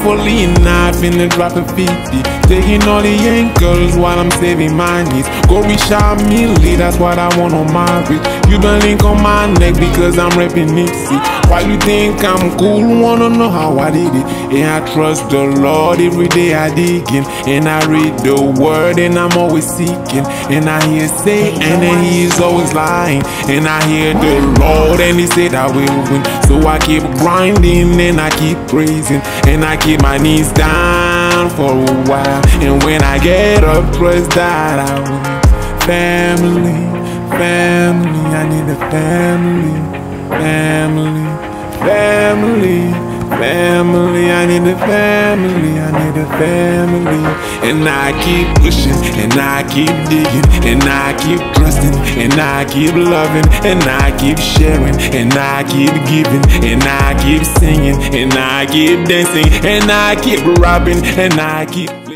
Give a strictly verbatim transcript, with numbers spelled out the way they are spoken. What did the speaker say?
Hopefully not finna drop a fifty. Taking all the ankles while I'm saving my needs. Go reach out milli, that's what I want on my wrist. You been link on my neck because I'm rapping Nipsey. Why you think I'm cool? Wanna know how I did it? And I trust the Lord every day I dig in. And I read the word and I'm always seeking. And I hear say and then he is always lying. And I hear the Lord and he said I will win. So I keep grinding and I keep praising. And I keep my knees down for a while. And when I get up, trust that I win. Family, family, I need a family. Family, family, family, I need a family, I need a family. And I keep pushing, and I keep digging, and I keep trusting, and I keep loving, and I keep sharing, and I keep giving, and I keep singing, and I keep dancing, and I keep rapping, and I keep